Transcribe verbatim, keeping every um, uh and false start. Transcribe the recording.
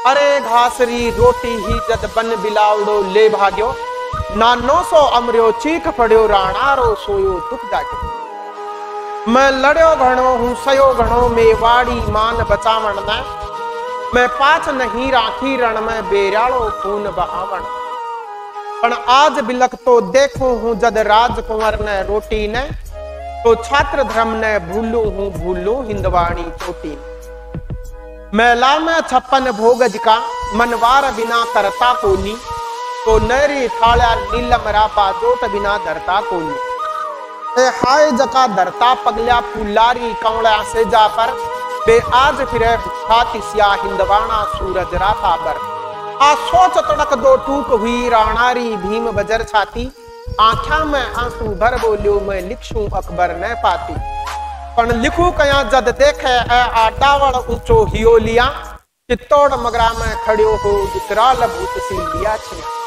अरे घासरी रोटी ही जद बन बिलावड़ो ले भाग्यो, नानो सो अमरियो चीख पड़ियो राणारो सोयो दुख जाग्यो। मैं लड़ियो घणो हूं सयो घणो मेवाड़ी मान बचावण न, मैं पाछ नहीं राखी रण में बेराड़ो खून बहावण। पण आज बिलक तो देखो हूं जद राजकुंवर ने रोटी ने, तो छात्र धर्म ने भूलू हूं भूलू हिंदवाणी चोटी। मैला में छप्पन भोगज का मनवार बिना तरता कोनी, तो नरी थाड़ा नीलम रापा जोट बिना धरता कोनी। ए हाय जका धरता पगल्या पुलारी कौड़ा से जा पर, बे आज फिरे खाती सिया हिंदवाणा सूरज राता पर। आ सोच तड़क दो टूक हुई राणारी भीम बजर छाती, आँखा में आंसू भर बोलियो मैं लिखूं अकबर न पाती। पण लिखू कया जद देखे ए आटावड़ ऊंचो हियो लिया, चित्तौड़ मगरा में खड़ियो हो विकराल भूत सी लिया छिया।